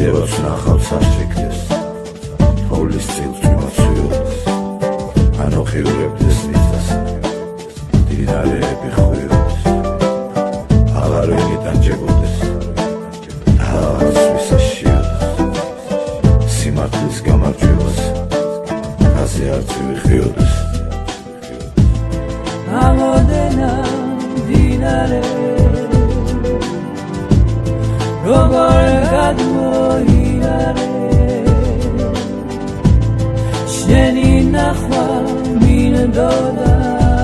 კიდევაც ნახავს ასჩექდეს თოვლის წილს ვიმოცვიოდეს ანოხიურებდეს მიწას დინარეები ხვიოდეს აღარ ვინიტანჯებოდეს აღარც ვისაშიოდეს სიმართლის გამარჯვებას ასე არც ვიხიოდეს ამოდენა დინარე როგორ გადმოიარე შენი ნახვა მინდოდა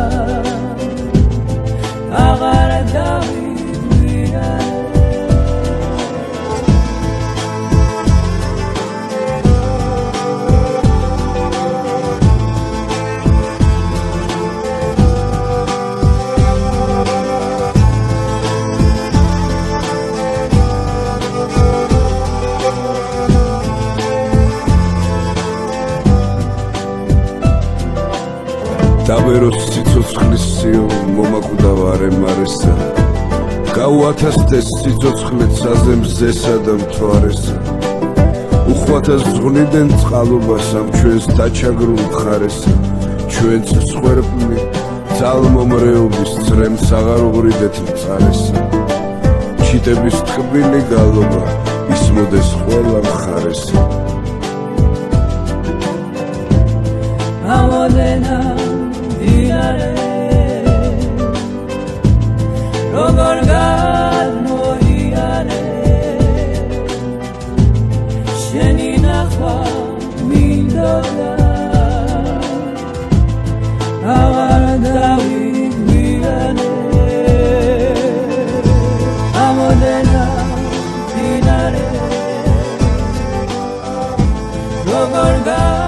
აღარ დავიგვირარე დავეროს სიცოცხლის სიო მომაკვდავარე მარესა გაუათასდეს სიცოცხლეთ საზემზესა და მთვარესა უხვათას ზღვნიდან წყალობას ამ ჩვენს დაჩაგრულ მხარესა ჩვენც მსხვერპლი ძალმომრეობის წრემს აღარ უღრიდეთ მწარესა ჩიტების ტკბილი გალობა ისმოდეს ყველა მხარესა ამოდენა დინარე როგორ გადმოიარე შენი ნახვა მინდოდა აღარ დავიგვირარე ამოდენა დინარე როგორ